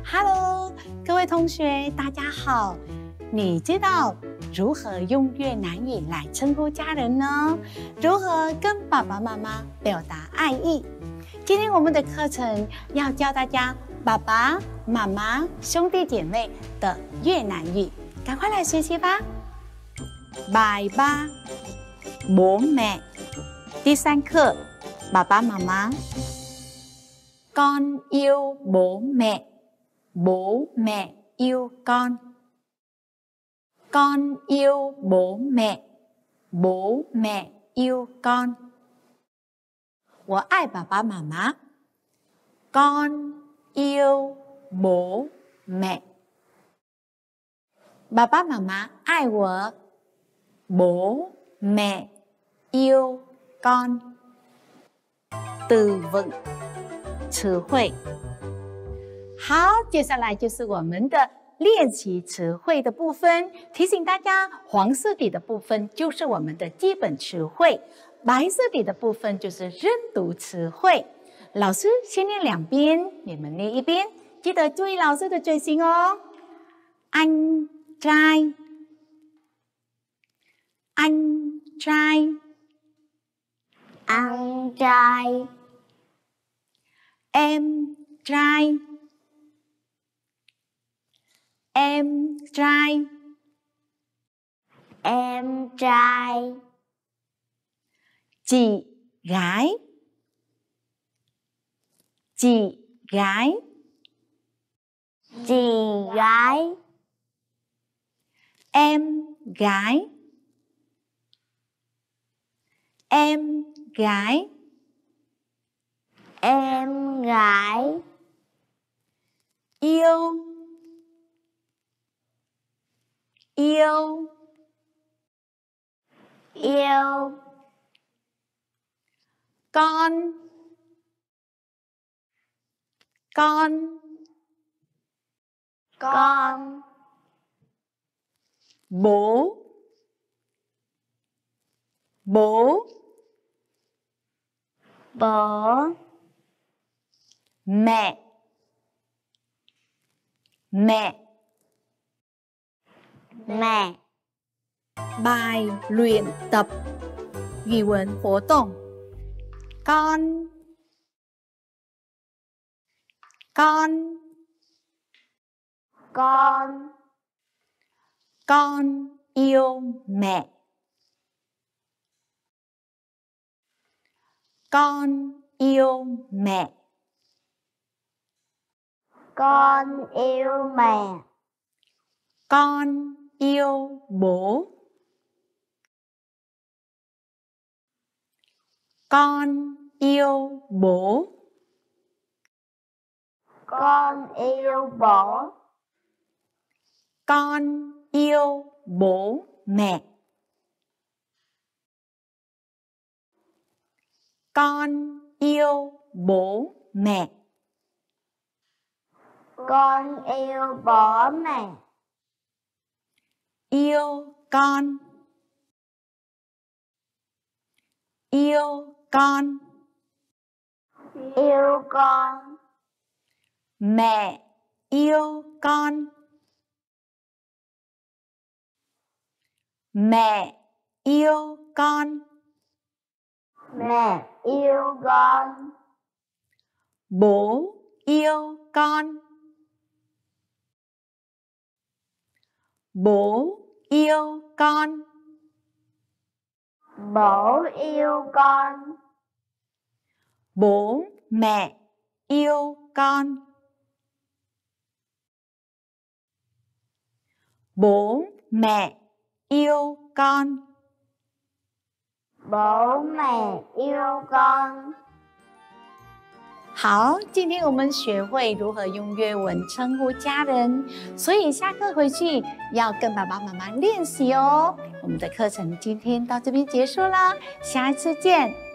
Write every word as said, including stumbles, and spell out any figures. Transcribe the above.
Hello， 各位同学，大家好。你知道如何用越南语来称呼家人呢？如何跟爸爸妈妈表达爱意？今天我们的课程要教大家爸爸妈妈、兄弟姐妹的越南语，赶快来学习吧。Bài ba, bố mẹ. 第三课，爸爸妈妈。Con yêu bố mẹ, bố mẹ yêu con. Con yêu bố mẹ, bố mẹ yêu con. 我爱爸爸妈妈。Con yêu bố mẹ. 爸爸妈妈爱我。Bố mẹ yêu con. từ vựng 词汇。好，接下来就是我们的练习词汇的部分。提醒大家，黄色底的部分就是我们的基本词汇，白色底的部分就是认读词汇。老师先念两遍，你们念一遍，记得注意老师的嘴型哦。Anh trai, anh trai, anh trai. Em trai, em trai, em trai. Chị gái, chị gái, chị gái. Em gái, em gái, em gái. Yêu, yêu, yêu. Con, con, con. Bố, bố, bố. Mẹ, mẹ. Mẹ. Bài luyện tập ghi vấn hoạt động. Con, con, Con. con yêu mẹ. Con yêu mẹ. Con yêu mẹ. Con yêu bố. Con yêu bố. Con yêu bố. Con yêu bố mẹ. Con yêu bố mẹ. Con yêu bố mẹ. Yêu con. Yêu con. Yêu con. Mẹ yêu con. Mẹ yêu con. Mẹ yêu con. Bố yêu con. Bố yêu con. Bố yêu con. Bố mẹ yêu con. Bố mẹ yêu con. Bố mẹ yêu con. 好，今天我们学会如何用越文称呼家人，所以下课回去要跟爸爸妈妈练习哦。我们的课程今天到这边结束啦，下一次见。